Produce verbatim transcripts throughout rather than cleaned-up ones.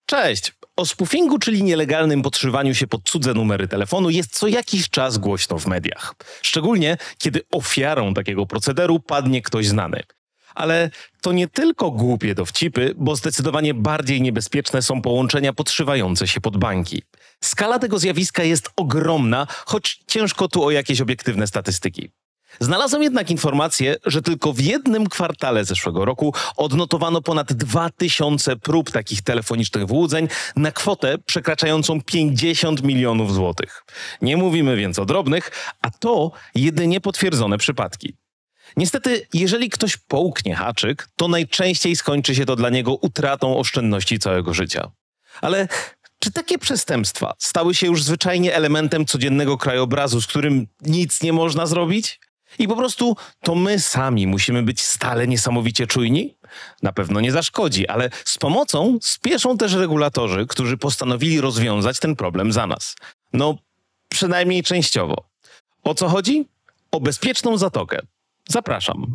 Cześć! O spoofingu, czyli nielegalnym podszywaniu się pod cudze numery telefonu, jest co jakiś czas głośno w mediach. Szczególnie, kiedy ofiarą takiego procederu padnie ktoś znany. Ale to nie tylko głupie dowcipy, bo zdecydowanie bardziej niebezpieczne są połączenia podszywające się pod banki. Skala tego zjawiska jest ogromna, choć ciężko tu o jakieś obiektywne statystyki. Znalazłem jednak informację, że tylko w jednym kwartale zeszłego roku odnotowano ponad dwa tysiące prób takich telefonicznych wyłudzeń na kwotę przekraczającą pięćdziesiąt milionów złotych. Nie mówimy więc o drobnych, a to jedynie potwierdzone przypadki. Niestety, jeżeli ktoś połknie haczyk, to najczęściej skończy się to dla niego utratą oszczędności całego życia. Ale czy takie przestępstwa stały się już zwyczajnie elementem codziennego krajobrazu, z którym nic nie można zrobić? I po prostu to my sami musimy być stale niesamowicie czujni? Na pewno nie zaszkodzi, ale z pomocą spieszą też regulatorzy, którzy postanowili rozwiązać ten problem za nas. No, przynajmniej częściowo. O co chodzi? O bezpieczną zatokę. Zapraszam.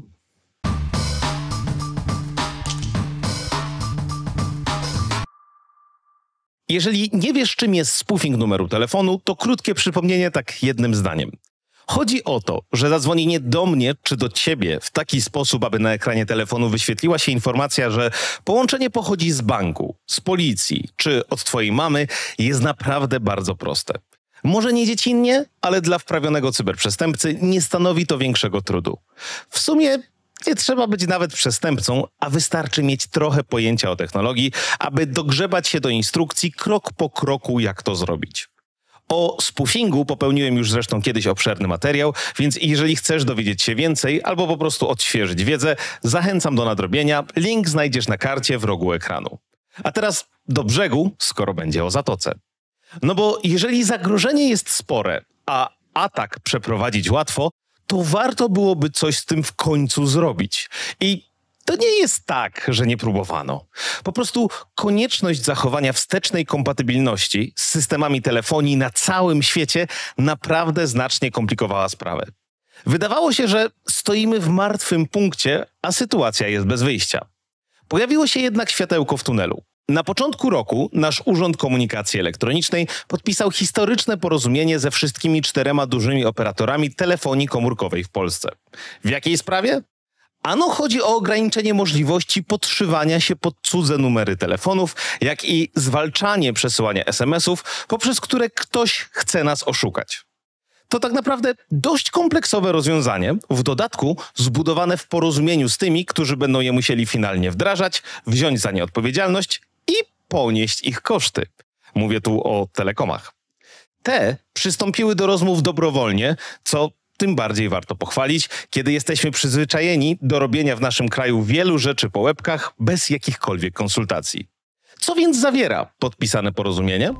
Jeżeli nie wiesz, czym jest spoofing numeru telefonu, to krótkie przypomnienie tak jednym zdaniem. Chodzi o to, że zadzwonienie do mnie czy do ciebie w taki sposób, aby na ekranie telefonu wyświetliła się informacja, że połączenie pochodzi z banku, z policji czy od twojej mamy, jest naprawdę bardzo proste. Może nie dziecinnie, ale dla wprawionego cyberprzestępcy nie stanowi to większego trudu. W sumie nie trzeba być nawet przestępcą, a wystarczy mieć trochę pojęcia o technologii, aby dogrzebać się do instrukcji krok po kroku, jak to zrobić. O spoofingu popełniłem już zresztą kiedyś obszerny materiał, więc jeżeli chcesz dowiedzieć się więcej albo po prostu odświeżyć wiedzę, zachęcam do nadrobienia. Link znajdziesz na karcie w rogu ekranu. A teraz do brzegu, skoro będzie o zatoce. No bo jeżeli zagrożenie jest spore, a atak przeprowadzić łatwo, to warto byłoby coś z tym w końcu zrobić. I to nie jest tak, że nie próbowano. Po prostu konieczność zachowania wstecznej kompatybilności z systemami telefonii na całym świecie naprawdę znacznie komplikowała sprawę. Wydawało się, że stoimy w martwym punkcie, a sytuacja jest bez wyjścia. Pojawiło się jednak światełko w tunelu. Na początku roku nasz Urząd Komunikacji Elektronicznej podpisał historyczne porozumienie ze wszystkimi czterema dużymi operatorami telefonii komórkowej w Polsce. W jakiej sprawie? Ano chodzi o ograniczenie możliwości podszywania się pod cudze numery telefonów, jak i zwalczanie przesyłania es em esów, poprzez które ktoś chce nas oszukać. To tak naprawdę dość kompleksowe rozwiązanie, w dodatku zbudowane w porozumieniu z tymi, którzy będą je musieli finalnie wdrażać, wziąć za nie odpowiedzialność i ponieść ich koszty. Mówię tu o telekomach. Te przystąpiły do rozmów dobrowolnie, co tym bardziej warto pochwalić, kiedy jesteśmy przyzwyczajeni do robienia w naszym kraju wielu rzeczy po łebkach bez jakichkolwiek konsultacji. Co więc zawiera podpisane porozumienie?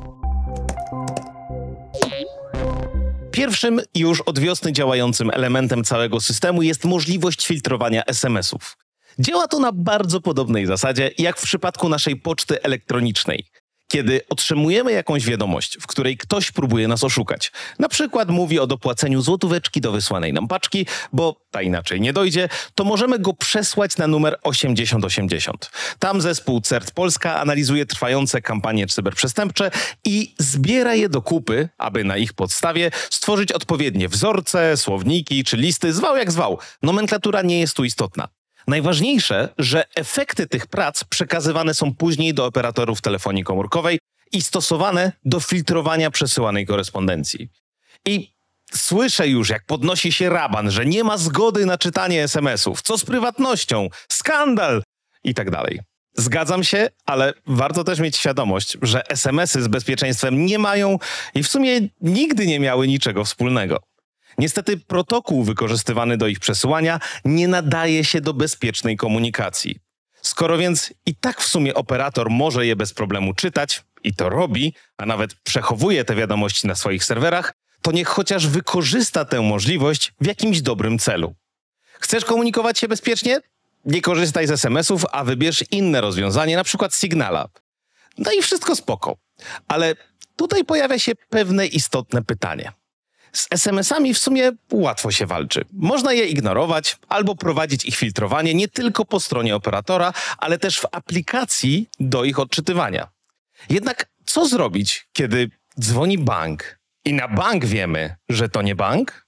Pierwszym już od wiosny działającym elementem całego systemu jest możliwość filtrowania es em esów. Działa to na bardzo podobnej zasadzie jak w przypadku naszej poczty elektronicznej. Kiedy otrzymujemy jakąś wiadomość, w której ktoś próbuje nas oszukać, na przykład mówi o dopłaceniu złotóweczki do wysłanej nam paczki, bo ta inaczej nie dojdzie, to możemy go przesłać na numer osiemdziesiąt osiemdziesiąt. Tam zespół CERT Polska analizuje trwające kampanie cyberprzestępcze i zbiera je do kupy, aby na ich podstawie stworzyć odpowiednie wzorce, słowniki czy listy, zwał jak zwał. Nomenklatura nie jest tu istotna. Najważniejsze, że efekty tych prac przekazywane są później do operatorów telefonii komórkowej i stosowane do filtrowania przesyłanej korespondencji. I słyszę już, jak podnosi się raban, że nie ma zgody na czytanie es em esów, co z prywatnością, skandal i tak dalej. Zgadzam się, ale warto też mieć świadomość, że es em esy z bezpieczeństwem nie mają i w sumie nigdy nie miały niczego wspólnego. Niestety protokół wykorzystywany do ich przesyłania nie nadaje się do bezpiecznej komunikacji. Skoro więc i tak w sumie operator może je bez problemu czytać, i to robi, a nawet przechowuje te wiadomości na swoich serwerach, to niech chociaż wykorzysta tę możliwość w jakimś dobrym celu. Chcesz komunikować się bezpiecznie? Nie korzystaj z es em esów, a wybierz inne rozwiązanie, na przykład Signala. No i wszystko spoko. Ale tutaj pojawia się pewne istotne pytanie. Z es em esami w sumie łatwo się walczy. Można je ignorować albo prowadzić ich filtrowanie nie tylko po stronie operatora, ale też w aplikacji do ich odczytywania. Jednak co zrobić, kiedy dzwoni bank i na bank wiemy, że to nie bank?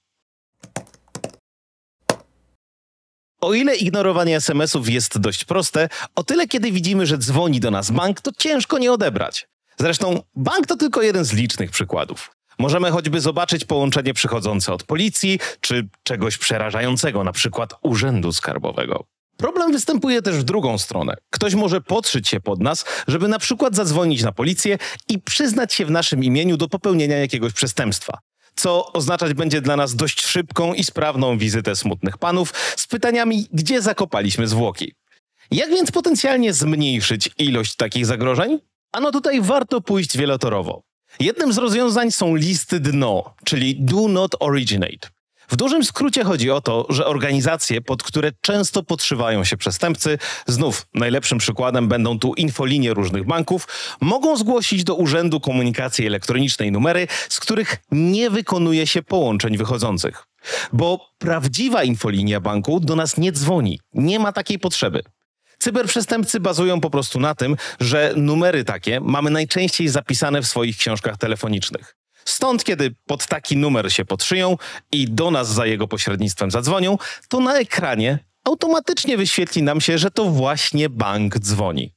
O ile ignorowanie es em esów jest dość proste, o tyle kiedy widzimy, że dzwoni do nas bank, to ciężko nie odebrać. Zresztą bank to tylko jeden z licznych przykładów. Możemy choćby zobaczyć połączenie przychodzące od policji, czy czegoś przerażającego, na przykład urzędu skarbowego. Problem występuje też w drugą stronę. Ktoś może podszyć się pod nas, żeby na przykład zadzwonić na policję i przyznać się w naszym imieniu do popełnienia jakiegoś przestępstwa. Co oznaczać będzie dla nas dość szybką i sprawną wizytę smutnych panów z pytaniami, gdzie zakopaliśmy zwłoki. Jak więc potencjalnie zmniejszyć ilość takich zagrożeń? Ano tutaj warto pójść wielotorowo. Jednym z rozwiązań są listy dno, czyli do not originate. W dużym skrócie chodzi o to, że organizacje, pod które często podszywają się przestępcy, znów najlepszym przykładem będą tu infolinie różnych banków, mogą zgłosić do Urzędu Komunikacji Elektronicznej numery, z których nie wykonuje się połączeń wychodzących. Bo prawdziwa infolinia banku do nas nie dzwoni, nie ma takiej potrzeby. Cyberprzestępcy bazują po prostu na tym, że numery takie mamy najczęściej zapisane w swoich książkach telefonicznych. Stąd, kiedy pod taki numer się podszyją i do nas za jego pośrednictwem zadzwonią, to na ekranie automatycznie wyświetli nam się, że to właśnie bank dzwoni.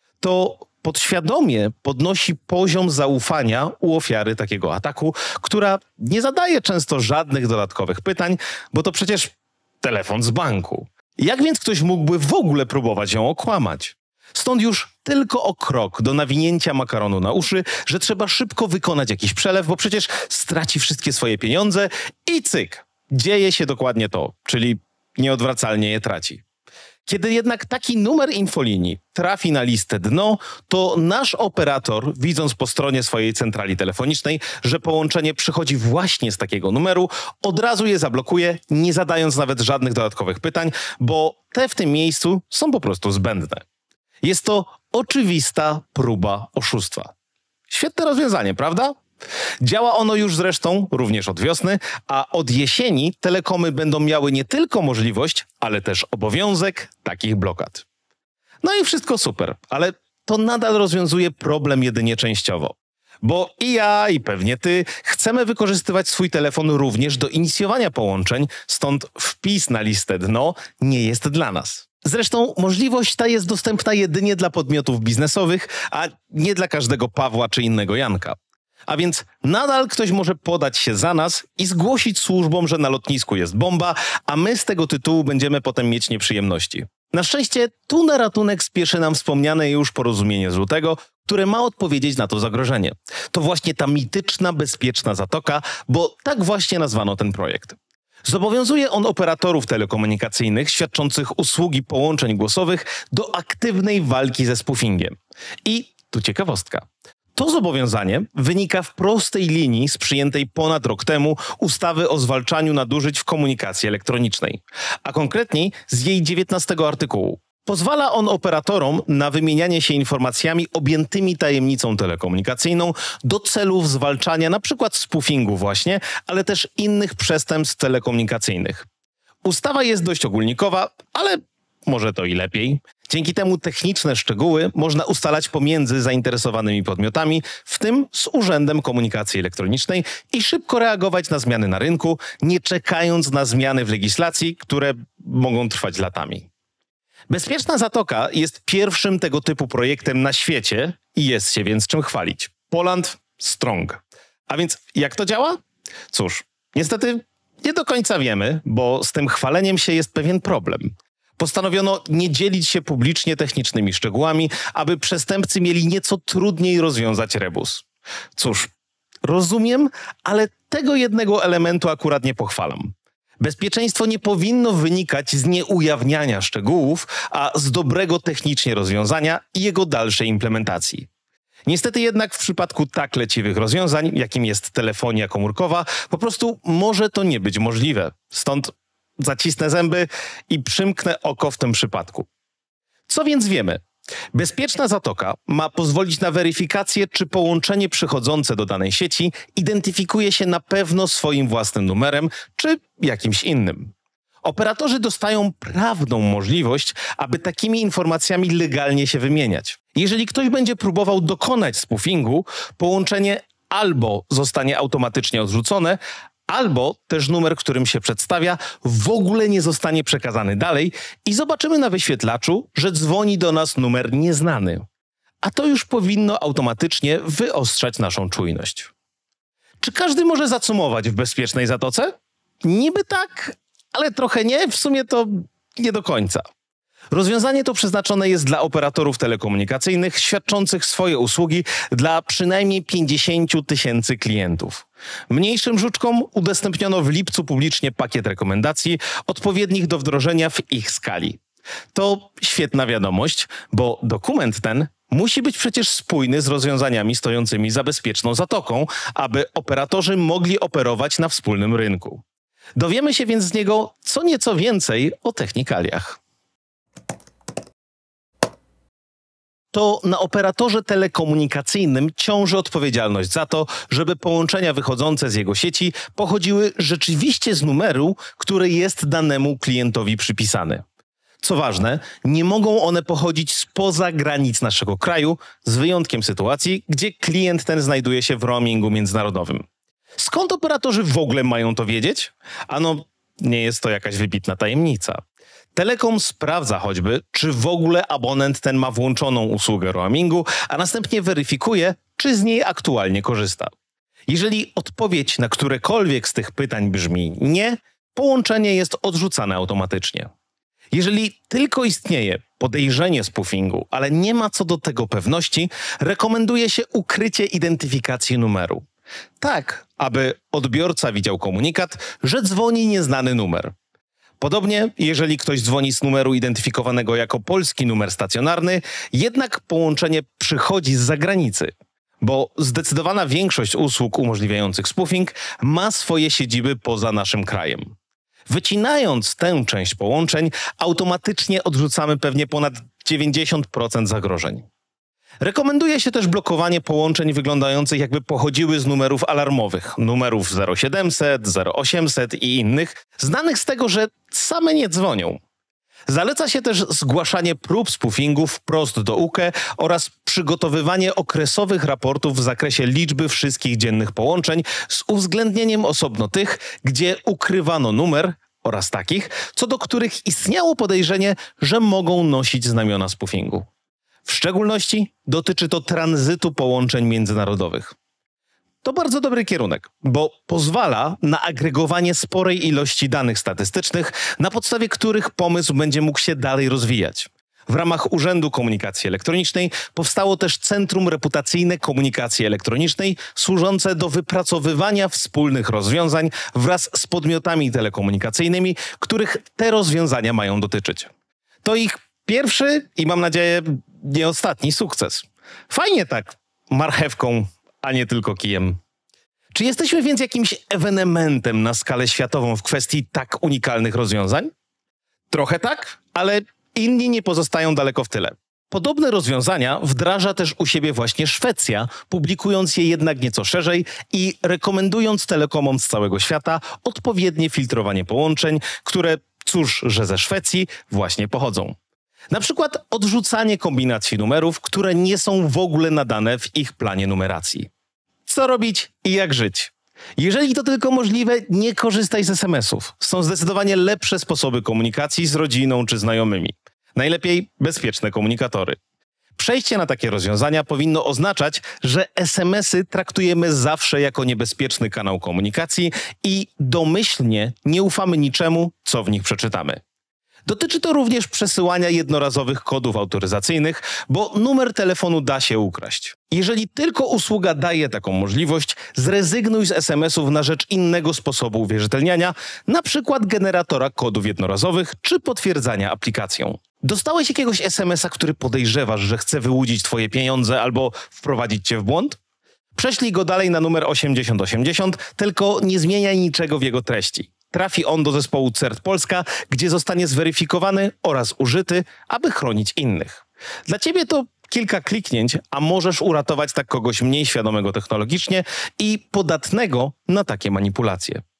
To podświadomie podnosi poziom zaufania u ofiary takiego ataku, która nie zadaje często żadnych dodatkowych pytań, bo to przecież telefon z banku. Jak więc ktoś mógłby w ogóle próbować ją okłamać? Stąd już tylko o krok do nawinięcia makaronu na uszy, że trzeba szybko wykonać jakiś przelew, bo przecież straci wszystkie swoje pieniądze i cyk, dzieje się dokładnie to, czyli nieodwracalnie je traci. Kiedy jednak taki numer infolinii trafi na listę dno, to nasz operator, widząc po stronie swojej centrali telefonicznej, że połączenie przychodzi właśnie z takiego numeru, od razu je zablokuje, nie zadając nawet żadnych dodatkowych pytań, bo te w tym miejscu są po prostu zbędne. Jest to oczywista próba oszustwa. Świetne rozwiązanie, prawda? Działa ono już zresztą również od wiosny, a od jesieni telekomy będą miały nie tylko możliwość, ale też obowiązek takich blokad. No i wszystko super, ale to nadal rozwiązuje problem jedynie częściowo. Bo i ja, i pewnie ty chcemy wykorzystywać swój telefon również do inicjowania połączeń, stąd wpis na listę dno nie jest dla nas. Zresztą możliwość ta jest dostępna jedynie dla podmiotów biznesowych, a nie dla każdego Pawła czy innego Janka. A więc nadal ktoś może podać się za nas i zgłosić służbom, że na lotnisku jest bomba, a my z tego tytułu będziemy potem mieć nieprzyjemności. Na szczęście tu na ratunek spieszy nam wspomniane już porozumienie złotego, które ma odpowiedzieć na to zagrożenie. To właśnie ta mityczna, bezpieczna zatoka, bo tak właśnie nazwano ten projekt. Zobowiązuje on operatorów telekomunikacyjnych świadczących usługi połączeń głosowych do aktywnej walki ze spoofingiem. I tu ciekawostka. To zobowiązanie wynika w prostej linii z przyjętej ponad rok temu ustawy o zwalczaniu nadużyć w komunikacji elektronicznej, a konkretniej z jej dziewiętnastego artykułu. Pozwala on operatorom na wymienianie się informacjami objętymi tajemnicą telekomunikacyjną do celów zwalczania np. spoofingu właśnie, ale też innych przestępstw telekomunikacyjnych. Ustawa jest dość ogólnikowa, ale może to i lepiej. Dzięki temu techniczne szczegóły można ustalać pomiędzy zainteresowanymi podmiotami, w tym z Urzędem Komunikacji Elektronicznej i szybko reagować na zmiany na rynku, nie czekając na zmiany w legislacji, które mogą trwać latami. Bezpieczna Zatoka jest pierwszym tego typu projektem na świecie i jest się więc czym chwalić. Poland strong. A więc jak to działa? Cóż, niestety nie do końca wiemy, bo z tym chwaleniem się jest pewien problem. Postanowiono nie dzielić się publicznie technicznymi szczegółami, aby przestępcy mieli nieco trudniej rozwiązać rebus. Cóż, rozumiem, ale tego jednego elementu akurat nie pochwalam. Bezpieczeństwo nie powinno wynikać z nieujawniania szczegółów, a z dobrego technicznie rozwiązania i jego dalszej implementacji. Niestety jednak w przypadku tak leciwych rozwiązań, jakim jest telefonia komórkowa, po prostu może to nie być możliwe. Stąd zacisnę zęby i przymknę oko w tym przypadku. Co więc wiemy? Bezpieczna Zatoka ma pozwolić na weryfikację, czy połączenie przychodzące do danej sieci identyfikuje się na pewno swoim własnym numerem, czy jakimś innym. Operatorzy dostają prawną możliwość, aby takimi informacjami legalnie się wymieniać. Jeżeli ktoś będzie próbował dokonać spoofingu, połączenie albo zostanie automatycznie odrzucone, albo też numer, którym się przedstawia, w ogóle nie zostanie przekazany dalej i zobaczymy na wyświetlaczu, że dzwoni do nas numer nieznany. A to już powinno automatycznie wyostrzać naszą czujność. Czy każdy może zacumować w bezpiecznej zatoce? Niby tak, ale trochę nie, w sumie to nie do końca. Rozwiązanie to przeznaczone jest dla operatorów telekomunikacyjnych świadczących swoje usługi dla przynajmniej pięćdziesięciu tysięcy klientów. Mniejszym żuczkom udostępniono w lipcu publicznie pakiet rekomendacji odpowiednich do wdrożenia w ich skali. To świetna wiadomość, bo dokument ten musi być przecież spójny z rozwiązaniami stojącymi za bezpieczną zatoką, aby operatorzy mogli operować na wspólnym rynku. Dowiemy się więc z niego co nieco więcej o technikaliach. To na operatorze telekomunikacyjnym ciąży odpowiedzialność za to, żeby połączenia wychodzące z jego sieci pochodziły rzeczywiście z numeru, który jest danemu klientowi przypisany. Co ważne, nie mogą one pochodzić spoza granic naszego kraju, z wyjątkiem sytuacji, gdzie klient ten znajduje się w roamingu międzynarodowym. Skąd operatorzy w ogóle mają to wiedzieć? Ano, nie jest to jakaś wybitna tajemnica. Telekom sprawdza choćby, czy w ogóle abonent ten ma włączoną usługę roamingu, a następnie weryfikuje, czy z niej aktualnie korzysta. Jeżeli odpowiedź na którekolwiek z tych pytań brzmi nie, połączenie jest odrzucane automatycznie. Jeżeli tylko istnieje podejrzenie spoofingu, ale nie ma co do tego pewności, rekomenduje się ukrycie identyfikacji numeru. Tak, aby odbiorca widział komunikat, że dzwoni nieznany numer. Podobnie, jeżeli ktoś dzwoni z numeru identyfikowanego jako polski numer stacjonarny, jednak połączenie przychodzi z zagranicy, bo zdecydowana większość usług umożliwiających spoofing ma swoje siedziby poza naszym krajem. Wycinając tę część połączeń, automatycznie odrzucamy pewnie ponad dziewięćdziesiąt procent zagrożeń. Rekomenduje się też blokowanie połączeń wyglądających jakby pochodziły z numerów alarmowych, numerów zero siedemset, zero osiemset i innych, znanych z tego, że same nie dzwonią. Zaleca się też zgłaszanie prób spoofingu wprost do U K E oraz przygotowywanie okresowych raportów w zakresie liczby wszystkich dziennych połączeń z uwzględnieniem osobno tych, gdzie ukrywano numer oraz takich, co do których istniało podejrzenie, że mogą nosić znamiona spoofingu. W szczególności dotyczy to tranzytu połączeń międzynarodowych. To bardzo dobry kierunek, bo pozwala na agregowanie sporej ilości danych statystycznych, na podstawie których pomysł będzie mógł się dalej rozwijać. W ramach Urzędu Komunikacji Elektronicznej powstało też Centrum Reputacyjne Komunikacji Elektronicznej, służące do wypracowywania wspólnych rozwiązań wraz z podmiotami telekomunikacyjnymi, których te rozwiązania mają dotyczyć. To ich pierwszy i mam nadzieję nie ostatni sukces. Fajnie tak marchewką, a nie tylko kijem. Czy jesteśmy więc jakimś ewenementem na skalę światową w kwestii tak unikalnych rozwiązań? Trochę tak, ale inni nie pozostają daleko w tyle. Podobne rozwiązania wdraża też u siebie właśnie Szwecja, publikując je jednak nieco szerzej i rekomendując telekomom z całego świata odpowiednie filtrowanie połączeń, które, cóż, że ze Szwecji właśnie pochodzą. Na przykład odrzucanie kombinacji numerów, które nie są w ogóle nadane w ich planie numeracji. Co robić i jak żyć? Jeżeli to tylko możliwe, nie korzystaj z es em esów. Są zdecydowanie lepsze sposoby komunikacji z rodziną czy znajomymi. Najlepiej bezpieczne komunikatory. Przejście na takie rozwiązania powinno oznaczać, że es em esy traktujemy zawsze jako niebezpieczny kanał komunikacji i domyślnie nie ufamy niczemu, co w nich przeczytamy. Dotyczy to również przesyłania jednorazowych kodów autoryzacyjnych, bo numer telefonu da się ukraść. Jeżeli tylko usługa daje taką możliwość, zrezygnuj z es em esów na rzecz innego sposobu uwierzytelniania, na przykład generatora kodów jednorazowych czy potwierdzania aplikacją. Dostałeś jakiegoś es em esa, który podejrzewasz, że chce wyłudzić twoje pieniądze albo wprowadzić cię w błąd? Prześlij go dalej na numer osiemdziesiąt osiemdziesiąt, tylko nie zmieniaj niczego w jego treści. Trafi on do zespołu C E R T Polska, gdzie zostanie zweryfikowany oraz użyty, aby chronić innych. Dla ciebie to kilka kliknięć, a możesz uratować tak kogoś mniej świadomego technologicznie i podatnego na takie manipulacje.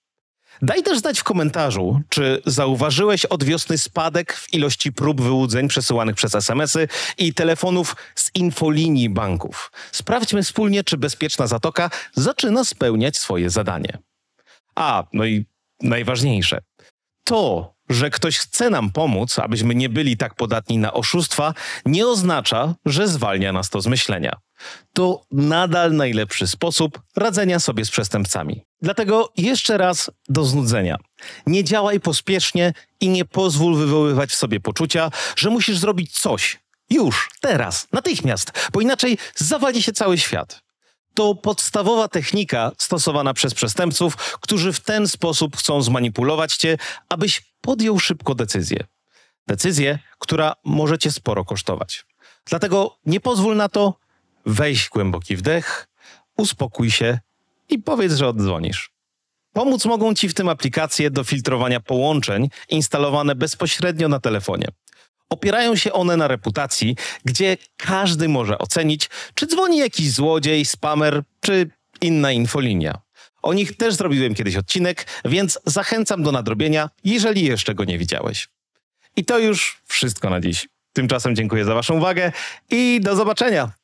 Daj też znać w komentarzu, czy zauważyłeś od wiosny spadek w ilości prób wyłudzeń przesyłanych przez es em esy i telefonów z infolinii banków. Sprawdźmy wspólnie, czy Bezpieczna Zatoka zaczyna spełniać swoje zadanie. A, no i najważniejsze. To, że ktoś chce nam pomóc, abyśmy nie byli tak podatni na oszustwa, nie oznacza, że zwalnia nas to z myślenia. To nadal najlepszy sposób radzenia sobie z przestępcami. Dlatego jeszcze raz do znudzenia. Nie działaj pospiesznie i nie pozwól wywoływać w sobie poczucia, że musisz zrobić coś. Już, teraz, natychmiast, bo inaczej zawali się cały świat. To podstawowa technika stosowana przez przestępców, którzy w ten sposób chcą zmanipulować cię, abyś podjął szybko decyzję. Decyzję, która może cię sporo kosztować. Dlatego nie pozwól na to, weź głęboki wdech, uspokój się i powiedz, że oddzwonisz. Pomóc mogą ci w tym aplikacje do filtrowania połączeń instalowane bezpośrednio na telefonie. Opierają się one na reputacji, gdzie każdy może ocenić, czy dzwoni jakiś złodziej, spamer czy inna infolinia. O nich też zrobiłem kiedyś odcinek, więc zachęcam do nadrobienia, jeżeli jeszcze go nie widziałeś. I to już wszystko na dziś. Tymczasem dziękuję za waszą uwagę i do zobaczenia.